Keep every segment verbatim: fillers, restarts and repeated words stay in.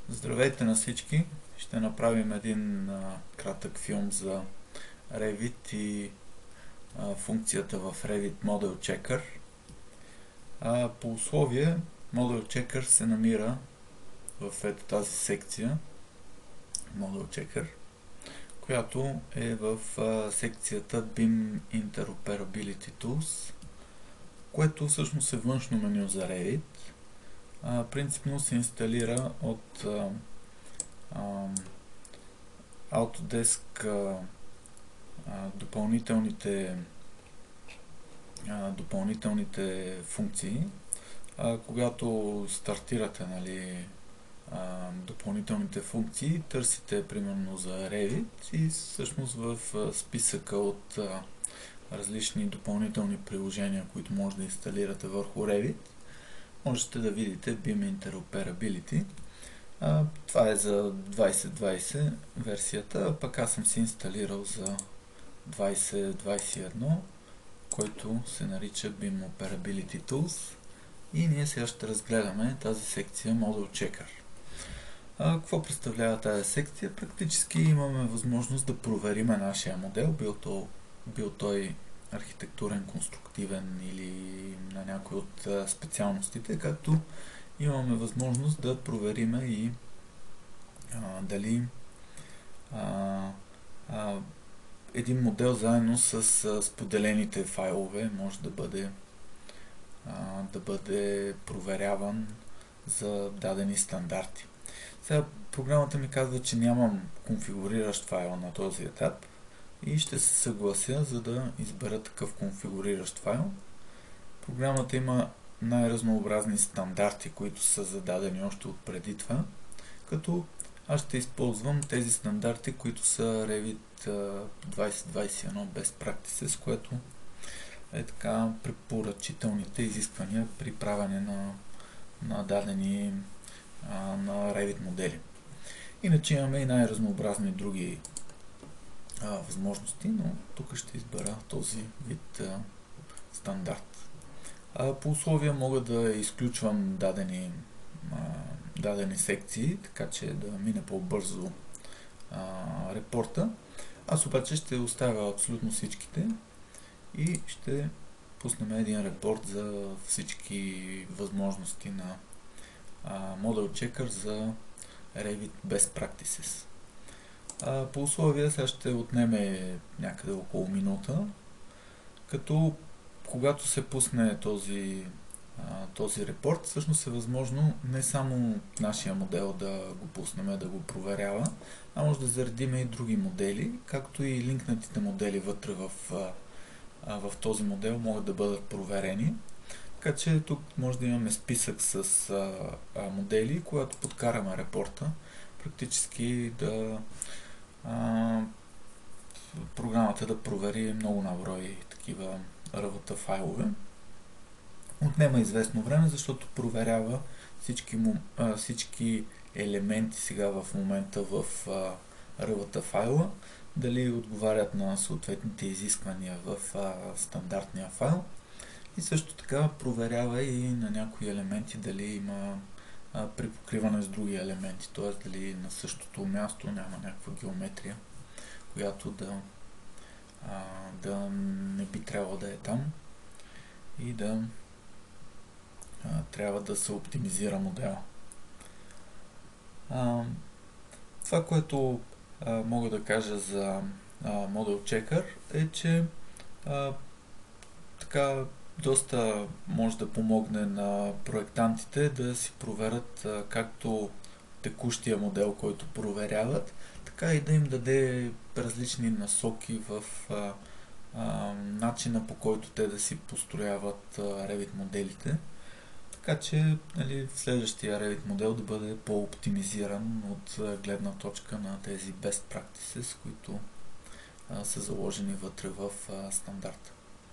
Здравейте на всички! Ще направим един а, кратък филм за Revit и а, функцията в Revit Model Checker. А, по условие Model Checker се намира в ето тази секция Model Checker, която е в а, секцията би ай ем Interoperability Tools, което всъщност е външно меню за Revit. А, принципно се инсталира от а, а, Autodesk а, а, допълнителните а, допълнителните функции. А, когато стартирате, нали, а, допълнителните функции, търсите примерно за Revit и всъщност в а, списъка от а, различни допълнителни приложения, които може да инсталирате върху Revit, можете да видите би ай ем Interoperability. А, това е за двайсет двайсет версията, а пък аз съм си инсталирал за двайсет двайсет и едно, който се нарича би ай ем Operability Tools, и ние сега ще разгледаме тази секция Model Checker. А, какво представлява тази секция? Практически имаме възможност да провериме нашия модел, бил, то, бил той архитектурен, конструктивен или на някой от а, специалностите, както имаме възможност да провериме и а, дали а, а, един модел заедно с а, споделените файлове може да бъде а, да бъде проверяван за дадени стандарти. Сега програмата ми казва, че нямам конфигуриращ файл на този етап и ще се съглася, за да избера такъв конфигуриращ файл. Програмата има най-разнообразни стандарти, които са зададени още от преди това, като аз ще използвам тези стандарти, които са Revit двайсет двайсет и едно Best Practices, което е така препоръчителните изисквания при правене на, на дадени а, на Revit модели. Иначе имаме и най-разнообразни други а, възможности, но тук ще избера този вид а, стандарт. А, по условия мога да изключвам дадени, а, дадени секции, така че да мине по-бързо а, репорта. Аз обаче ще оставя абсолютно всичките и ще пуснем един репорт за всички възможности на а, Model Checker за Revit Best Practices. А, по условия сега ще отнеме някъде около минута, като когато се пусне този, а, този репорт, всъщност е възможно не само нашия модел да го пуснем, да го проверява, а може да заредим и други модели, както и линкнатите модели вътре в, а, в този модел могат да бъдат проверени. Така че тук може да имаме списък с а, а, модели, когато подкараме репорта, практически да а, програмата да провери много наброй такива ръвата файлове. Отнема известно време, защото проверява всички, му, а, всички елементи сега в момента в а, ръвата файла, дали отговарят на съответните изисквания в а, стандартния файл, и също така проверява и на някои елементи дали има а, припокриване с други елементи, т.е. дали на същото място няма някаква геометрия, която да А, да не би трябвало да е там и да а, трябва да се оптимизира модела. А, това, което а, мога да кажа за а, Model Checker е, че а, така доста може да помогне на проектантите да си проверят а, както текущия модел, който проверяват, така и да им даде различни насоки в а, а, начина, по който те да си построяват а, Revit моделите, така че, нали, следващия Revit модел да бъде по-оптимизиран от а, гледна точка на тези Best Practices, които а, са заложени вътре в а, стандарта.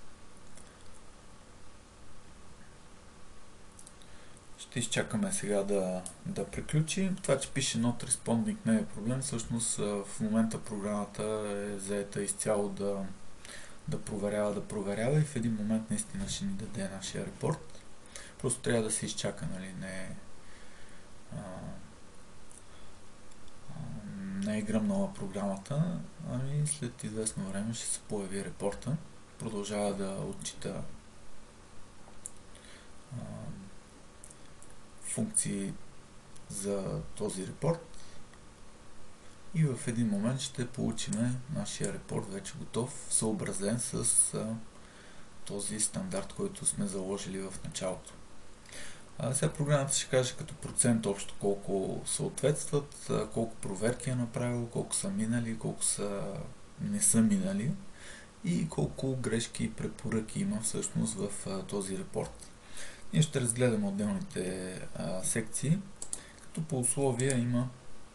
Ще изчакаме сега да, да приключи. Това, че пише Not Responding, не е проблем. Всъщност в момента програмата е заета изцяло да, да проверява, да проверява и в един момент наистина ще ни даде нашия репорт. Просто трябва да се изчака, нали? Не, а, не е гръмнала програмата, ами след известно време ще се появи репорта. Продължава да отчита а, функции за този репорт и в един момент ще получим нашия репорт вече готов, съобразен с а, този стандарт, който сме заложили в началото. А сега програмата ще каже като процент общо колко съответстват, колко проверки е направило, колко са минали, колко са не са минали и колко грешки и препоръки има всъщност в а, този репорт. Ние ще разгледаме отделните а, секции, като по условия има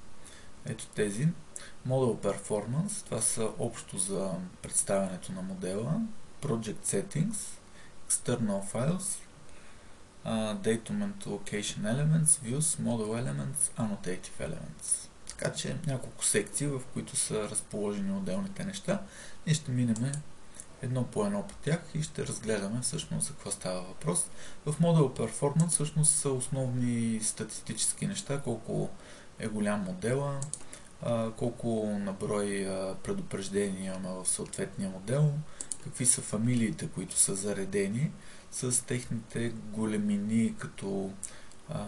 ето тези. Model Performance, това са общо за представянето на модела, Project Settings, External Files, uh, Document Location Elements, Views, Model Elements, Annotative Elements. Така че няколко секции, в които са разположени отделните неща. Ние ще минем едно по едно по тях и ще разгледаме всъщност за какво става въпрос. В Model Performance всъщност са основни статистически неща, колко е голям модела, колко наброй предупреждения имаме в съответния модел, какви са фамилиите, които са заредени с техните големини като, а,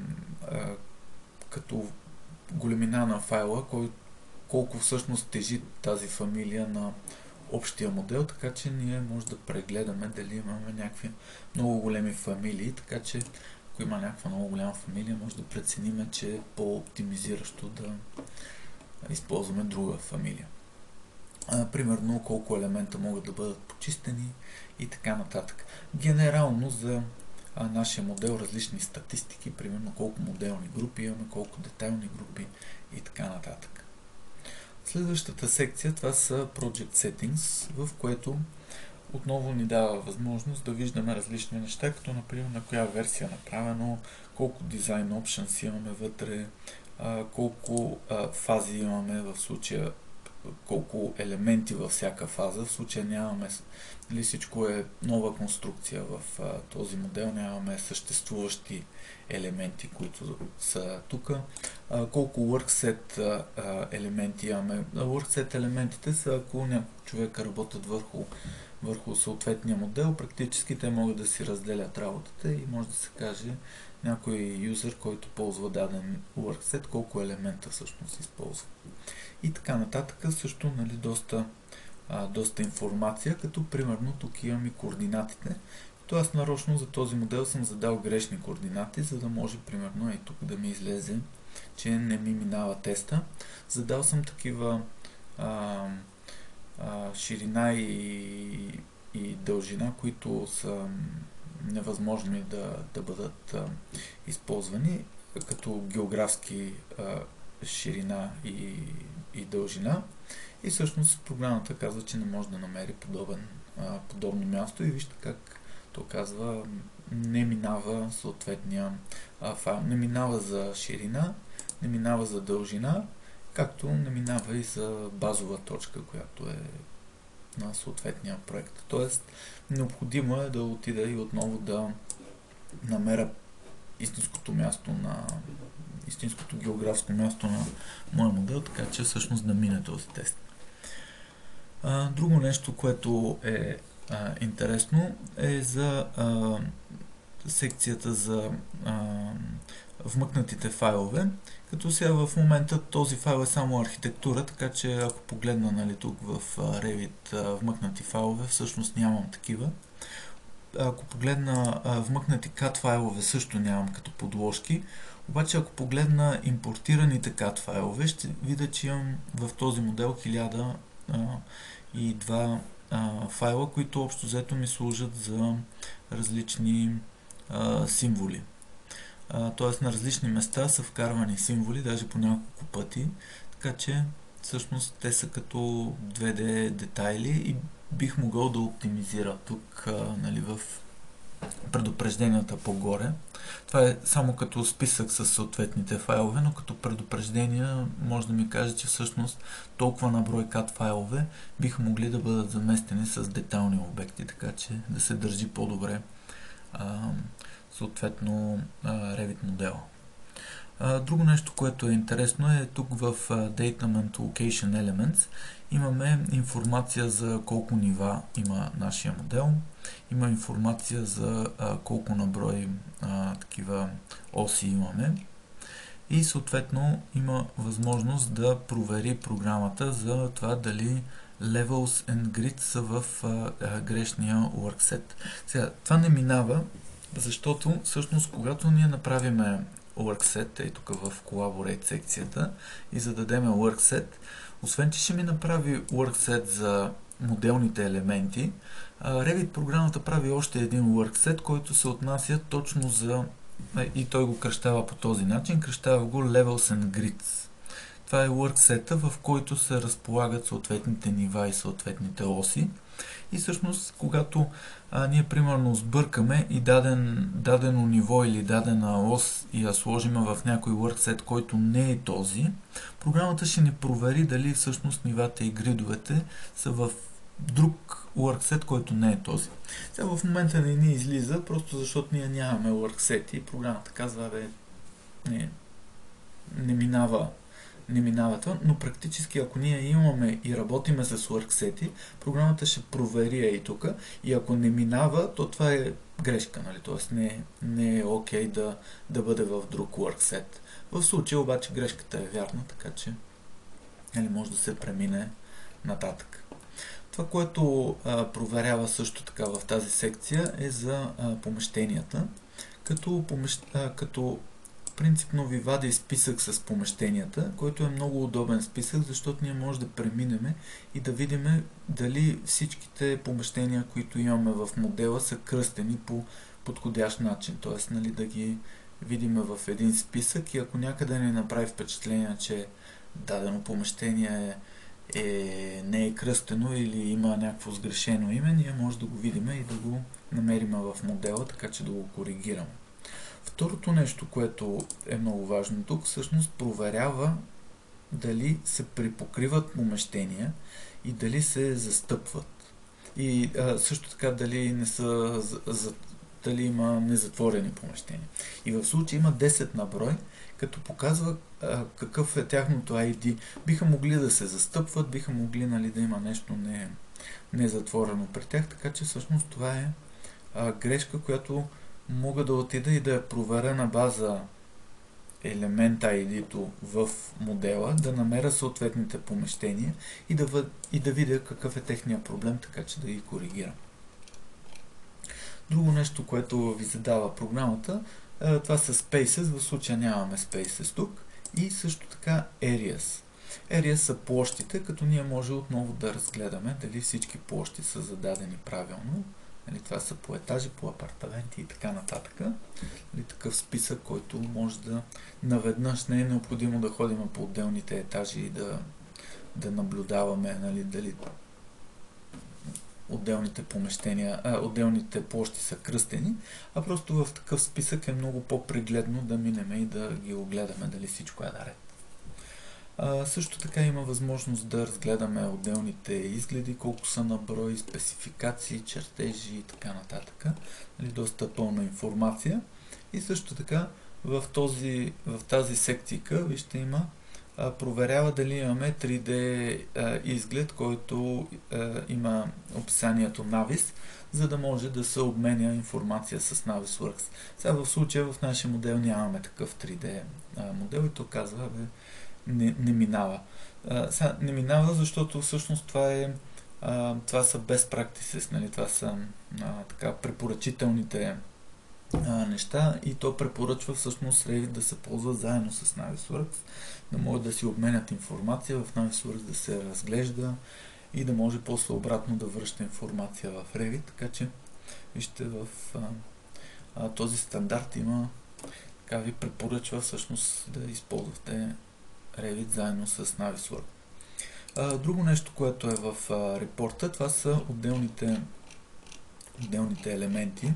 а, като големина на файла, кой, колко всъщност тежи тази фамилия на общия модел, така че ние може да прегледаме дали имаме някакви много големи фамилии, така че ако има някаква много голяма фамилия, може да преценим, че е по-оптимизиращо да използваме друга фамилия. А, примерно колко елемента могат да бъдат почистени и така нататък. Генерално за а, нашия модел различни статистики, примерно колко моделни групи имаме, колко детайлни групи и така нататък. Следващата секция, това са Project Settings, в което отново ни дава възможност да виждаме различни неща, като например на коя версия е направено, колко Design Options имаме вътре, колко фази имаме в случая, колко елементи във всяка фаза. В случая нямаме, нали, всичко е нова конструкция в а, този модел, нямаме съществуващи елементи, които са тук. А, колко workset а, а, елементи имаме. Workset елементите са, ако няколко човека работят върху, върху съответния модел, практически те могат да си разделят работата и може да се каже някой юзер, който ползва даден workset, колко елемента всъщност използва. И така нататък, също, нали, доста, а, доста информация, като примерно тук имам и координатите. То аз нарочно за този модел съм задал грешни координати, за да може примерно и тук да ми излезе, че не ми минава теста. Задал съм такива а, а, ширина и, и дължина, които са невъзможни да, да бъдат а, използвани, като географски а, ширина и, и дължина. И всъщност програмата казва, че не може да намери подобен, а, подобно място и вижте как то казва, не минава съответния а, файл. Не минава за ширина, не минава за дължина, както не минава и за базова точка, която е на съответния проект. Тоест, необходимо е да отида и отново да намеря истинското място на истинското географско място на моя модел, така че всъщност да мине този тест. А, друго нещо, което е а, интересно, е за а, секцията за а, вмъкнатите файлове. Като сега в момента този файл е само архитектура, така че ако погледна, нали, тук в Revit а, вмъкнати файлове, всъщност нямам такива. Ако погледна а, вмъкнати кат файлове, също нямам като подложки. Обаче ако погледна импортираните кат файлове, ще видя, че имам в този модел хиляда и два а, файла, които общо взето ми служат за различни а, символи. Т.е. на различни места са вкарвани символи, даже по няколко пъти, така че всъщност те са като две де детайли и бих могъл да оптимизира тук, а, нали, в предупрежденията по-горе. Това е само като списък с съответните файлове, но като предупреждения може да ми каже, че всъщност толкова на брой кат файлове биха могли да бъдат заместени с детайлни обекти, така че да се държи по-добре а, съответно а, Revit модела. Друго нещо, което е интересно е тук в Datament Location Elements имаме информация за колко нива има нашия модел, има информация за колко наброй такива оси имаме и съответно има възможност да провери програмата за това дали Levels and Grid са в грешния workset. Сега, това не минава, защото всъщност когато ние направиме workset, е тук в Collaborate секцията и зададеме workset, освен че ще ми направи workset за моделните елементи, Revit програмата прави още един workset, който се отнася точно за, и той го кръщава по този начин, кръщава го Levels and Grids. Това е workseta, в който се разполагат съответните нива и съответните оси. И всъщност, когато а, ние примерно сбъркаме и даден, дадено ниво или дадена ос и я сложим в някой workset, който не е този, програмата ще ни провери дали всъщност нивата и гридовете са в друг workset, който не е този. Сега в момента не ни излиза, просто защото ние нямаме workset и програмата казва, бе, не, не минава не минава това, но практически ако ние имаме и работиме с workseti, програмата ще провери и тук и ако не минава, то това е грешка, нали? Тоест не, не е окей okay да, да бъде в друг workset. В случая обаче грешката е вярна, така че нали, може да се премине нататък. Това, което а, проверява също така в тази секция е за а, помещенията, като, помещ... а, като принципно ви вади списък с помещенията, който е много удобен списък, защото ние може да преминем и да видим дали всичките помещения, които имаме в модела, са кръстени по подходящ начин. Т.е. нали, да ги видим в един списък и ако някъде ни направи впечатление, че дадено помещение е, е, не е кръстено или има някакво сгрешено име, ние може да го видим и да го намерим в модела, така че да го коригираме. Второто нещо, което е много важно тук, всъщност проверява дали се припокриват помещения и дали се застъпват. И а, също така дали не са за, дали има незатворени помещения. И в случай има десет на брой, като показва а, какъв е тяхното ай ди. Биха могли да се застъпват, биха могли нали, да има нещо не, незатворено при тях, така че всъщност това е а, грешка, която мога да отида и да я проверя на база елемент ай ди-то в модела, да намеря съответните помещения и да, въ... и да видя какъв е техния проблем, така че да ги коригирам. Друго нещо, което ви задава програмата, това са Spaces, в случая нямаме Spaces тук, и също така Areas. Areas са площите, като ние може отново да разгледаме дали всички площи са зададени правилно. Това са по етажи, по апартаменти и така нататък. Такъв списък, който може да наведнъж не е необходимо да ходим по отделните етажи и да, да наблюдаваме нали, дали отделните помещения, а, отделните площи са кръстени, а просто в такъв списък е много по-прегледно да минем и да ги огледаме дали всичко е наред. А, също така има възможност да разгледаме отделните изгледи, колко са на брой, спецификации, чертежи и така нататък. Нали, доста пълна информация. И също така в, този, в тази секцийка вижте има а, проверява дали имаме три Д а, изглед, който а, има описанието Navis, за да може да се обменя информация с Navisworks. Сега в случая в нашия модел нямаме такъв три Д а, модел и то казва бе, Не, не минава. А, сега, не минава, защото всъщност това е а, това са best practices, нали? Това са а, така препоръчителните а, неща и то препоръчва всъщност Revit да се ползва заедно с Navisworks, да могат да си обменят информация в Navisworks, да се разглежда и да може после обратно да връща информация в Revit, така че вижте в а, а, този стандарт има така ви препоръчва всъщност да използвате Revit заедно с Navisworks. Друго нещо, което е в а, репорта, това са отделните, отделните елементи.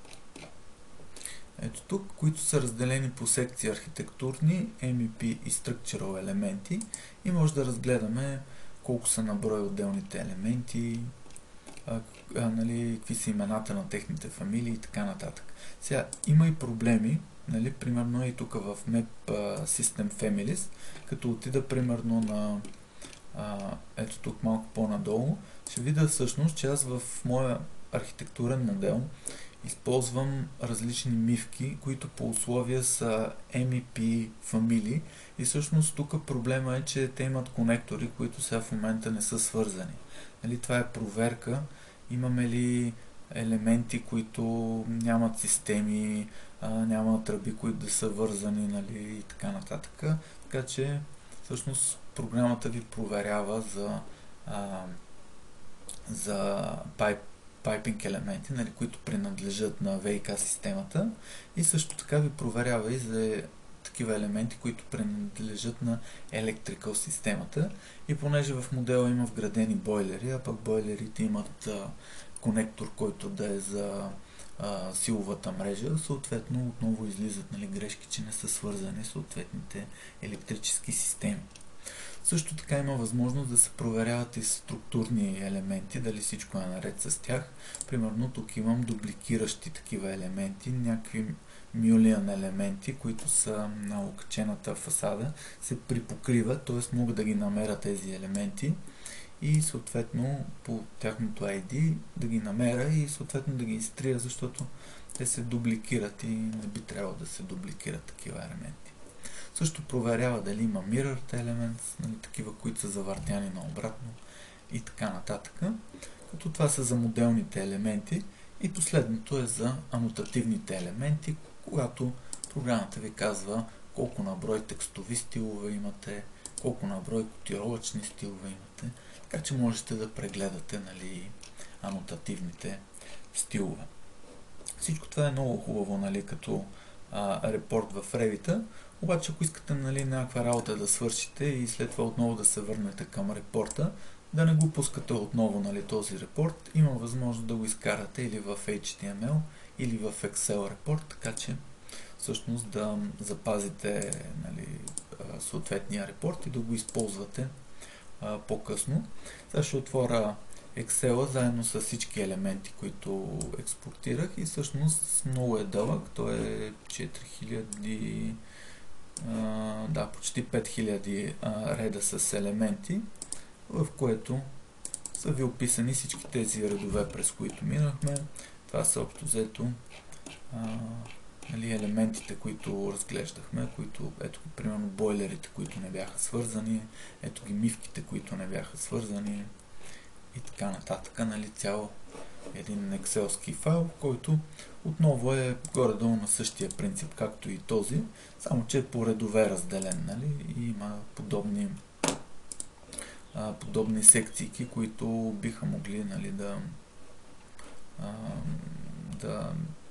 Ето тук, които са разделени по секции архитектурни, Ем И Пи и Structural елементи и може да разгледаме колко са на брой отделните елементи, а, а, нали, какви са имената на техните фамилии и така нататък. Сега, има и проблеми, нали, примерно и тук в Map System Families, като отида примерно на а, ето тук малко по-надолу, ще видя всъщност, че аз в моя архитектурен модел използвам различни мивки, които по условия са Ем И Пи фамилии и всъщност тук проблема е, че те имат конектори, които сега в момента не са свързани. Нали, това е проверка. Имаме ли елементи, които нямат системи, а, няма тръби, които да са вързани, нали, и така нататък. Така че всъщност програмата ви проверява за, а, за пайп пайпинг елементи, нали, които принадлежат на Ви Ка системата и също така ви проверява и за такива елементи, които принадлежат на електрикал системата. И понеже в модела има вградени бойлери, а пък бойлерите имат а, конектор, който да е за а, силовата мрежа, съответно отново излизат, нали, грешки, че не са свързани съответните електрически системи. Също така има възможност да се проверяват и структурни елементи, дали всичко е наред с тях. Примерно тук имам дубликиращи такива елементи, някакви мюлиан елементи, които са на окачената фасада, се припокриват, т.е. мога да ги намеря тези елементи и съответно по тяхното Ай Ди да ги намеря и съответно да ги изтрия, защото те се дубликират и не би трябвало да се дубликират такива елементи. Също проверява дали има Mirrored Elements, нали, такива, които са завъртяни наобратно и така нататък. Като това са за моделните елементи и последното е за анотативните елементи, когато програмата ви казва колко на брой текстови стилове имате, колко на брой котировъчни стилове имате, така че можете да прегледате, нали, анотативните стилове. Всичко това е много хубаво, нали, като а, репорт в Revit, обаче ако искате, нали, някаква работа да свършите и след това отново да се върнете към репорта, да не го пускате отново, нали, този репорт, има възможност да го изкарате или в Ейч Ти Ем Ел или в Excel репорт, така че всъщност да запазите, нали, съответния репорт и да го използвате по-късно. Сега ще отворя Excel заедно с всички елементи, които експортирах и всъщност много е дълъг, той е четири хиляди, а, да, почти пет хиляди а, реда с елементи, в което са ви описани всички тези редове, през които минахме. Това са общо взето а, нали, елементите, които разглеждахме, които, ето примерно бойлерите, които не бяха свързани, ето ги мивките, които не бяха свързани и така нататък, нали, цял един екселски файл, който отново е горе-долу на същия принцип, както и този, само че е по редове разделен, нали, и има подобни а, подобни секции, които биха могли, нали, да а, да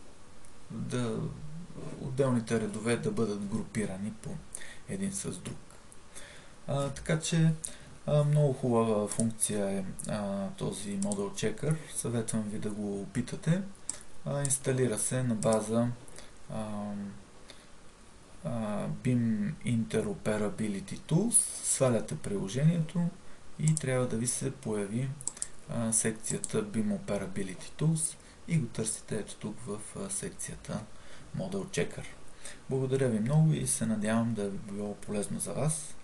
да отделните редове да бъдат групирани по един с друг. А, така че а, много хубава функция е а, този Model Checker. Съветвам ви да го опитате. А, инсталира се на база а, а, Beam Interoperability Tools. Сваляте приложението и трябва да ви се появи а, секцията Beam Operability Tools и го търсите ето тук в а, секцията Model Checker. Благодаря ви много и се надявам да е било полезно за вас.